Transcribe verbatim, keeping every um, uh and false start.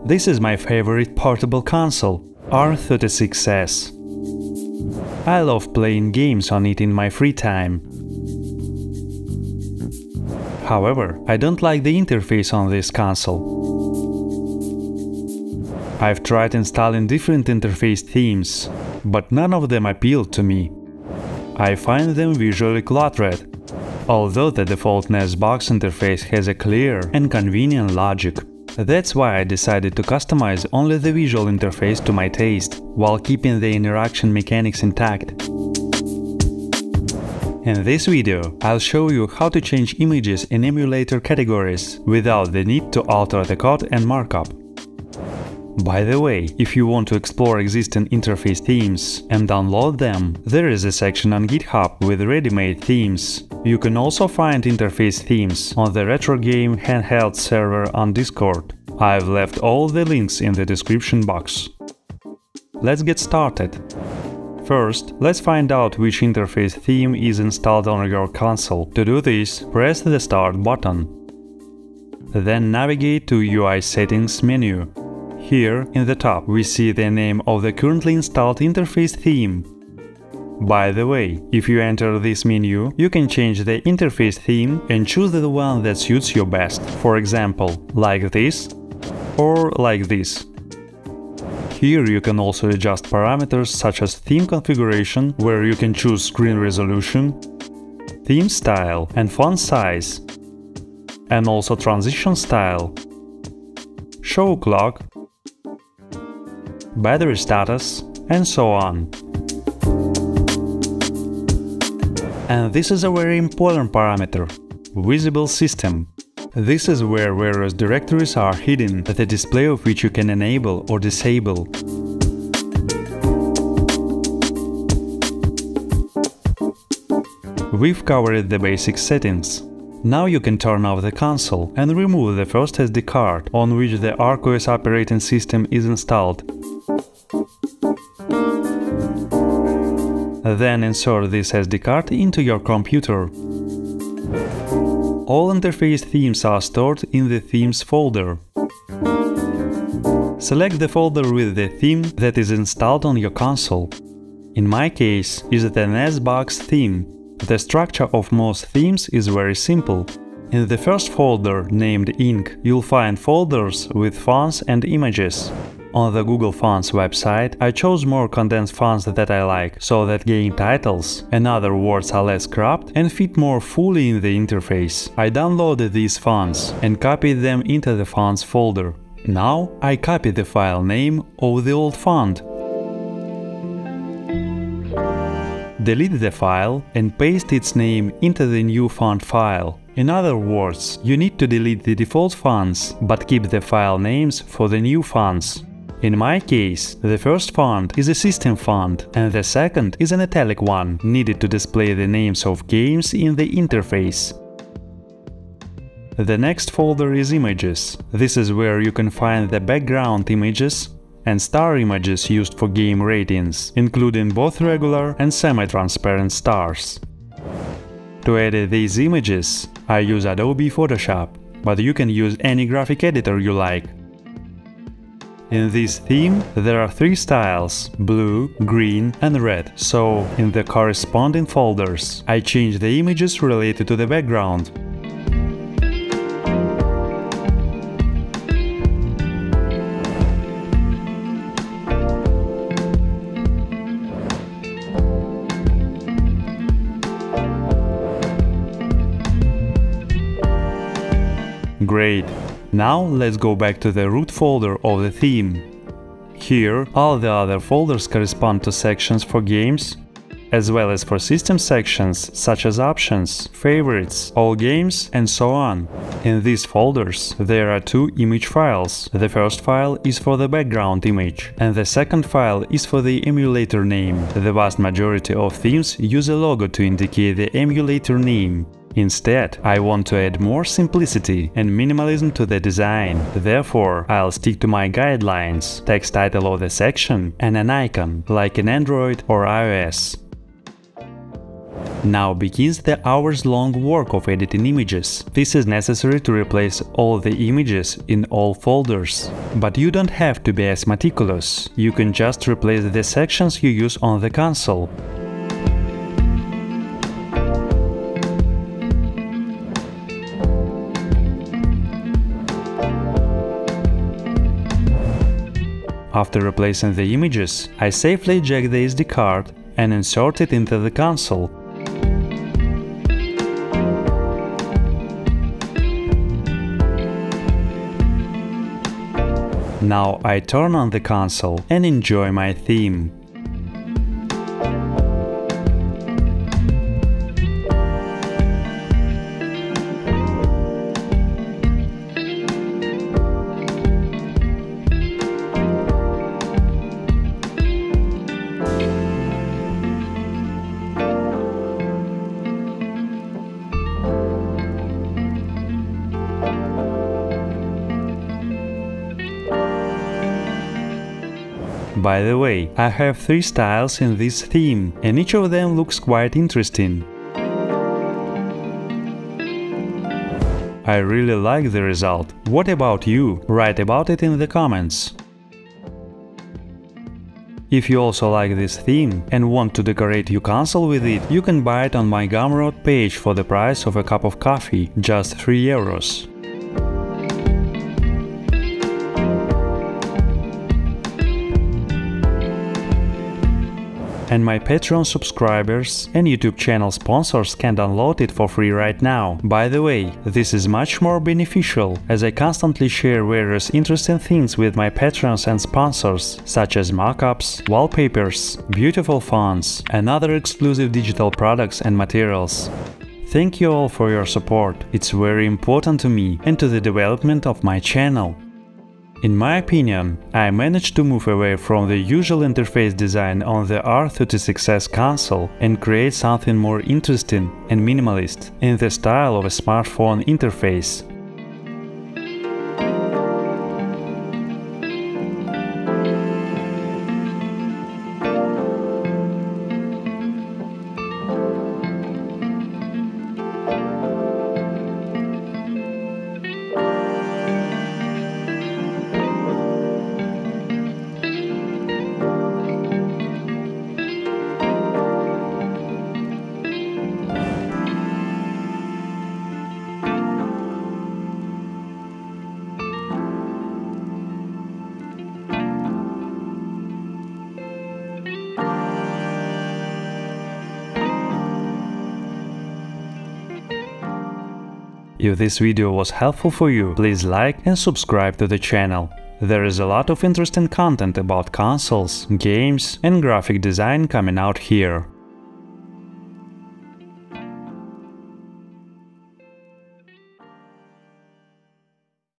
This is my favorite portable console, R thirty-six S. I love playing games on it in my free time. However, I don't like the interface on this console. I've tried installing different interface themes, but none of them appealed to me. I find them visually cluttered, although the default N E S box interface has a clear and convenient logic. That's why I decided to customize only the visual interface to my taste, while keeping the interaction mechanics intact. In this video, I'll show you how to change images in emulator categories without the need to alter the code and markup. By the way, if you want to explore existing interface themes and download them, there is a section on GitHub with ready-made themes. You can also find interface themes on the retro game Handheld server on Discord. I've left all the links in the description box. Let's get started. First, let's find out which interface theme is installed on your console. To do this, press the Start button. Then navigate to U I Settings menu. Here, in the top, we see the name of the currently installed interface theme. By the way, if you enter this menu, you can change the interface theme and choose the one that suits you best. For example, like this or like this. Here you can also adjust parameters such as theme configuration, where you can choose screen resolution, theme style and font size, and also transition style, show clock, battery status, and so on. And this is a very important parameter – visible system. This is where various directories are hidden, the display of which you can enable or disable. We've covered the basic settings. Now you can turn off the console and remove the first S D card on which the ARKOS operating system is installed. Then insert this S D card into your computer. All interface themes are stored in the Themes folder. Select the folder with the theme that is installed on your console. In my case, is the N E S box theme. The structure of most themes is very simple. In the first folder, named Ink, you'll find folders with fonts and images. On the Google Fonts website, I chose more condensed fonts that I like, so that game titles and other words are less cropped and fit more fully in the interface. I downloaded these fonts and copied them into the fonts folder. Now I copy the file name of the old font, delete the file and paste its name into the new font file. In other words, you need to delete the default fonts, but keep the file names for the new fonts. In my case, the first font is a system font, and the second is an italic one, needed to display the names of games in the interface. The next folder is Images. This is where you can find the background images and star images used for game ratings, including both regular and semi-transparent stars. To edit these images, I use Adobe Photoshop, but you can use any graphic editor you like. In this theme, there are three styles – blue, green and red, so in the corresponding folders I change the images related to the background. Great! Now let's go back to the root folder of the theme. Here, all the other folders correspond to sections for games, as well as for system sections such as Options, Favorites, All Games and so on. In these folders there are two image files. The first file is for the background image, and the second file is for the emulator name. The vast majority of themes use a logo to indicate the emulator name. Instead, I want to add more simplicity and minimalism to the design. Therefore, I'll stick to my guidelines, text title of the section and an icon, like in Android or iOS. Now begins the hours-long work of editing images. This is necessary to replace all the images in all folders. But you don't have to be as meticulous. You can just replace the sections you use on the console. After replacing the images, I safely eject the S D card and insert it into the console. Now I turn on the console and enjoy my theme. By the way, I have three styles in this theme, and each of them looks quite interesting. I really like the result. What about you? Write about it in the comments. If you also like this theme and want to decorate your console with it, you can buy it on my Gumroad page for the price of a cup of coffee, just three euros. And my Patreon subscribers and YouTube channel sponsors can download it for free right now. By the way, this is much more beneficial, as I constantly share various interesting things with my patrons and sponsors, such as mockups, wallpapers, beautiful fonts, and other exclusive digital products and materials. Thank you all for your support. It's very important to me and to the development of my channel. In my opinion, I managed to move away from the usual interface design on the R thirty-six S console and create something more interesting and minimalist, in the style of a smartphone interface. If this video was helpful for you, please like and subscribe to the channel. There is a lot of interesting content about consoles, games and graphic design coming out here.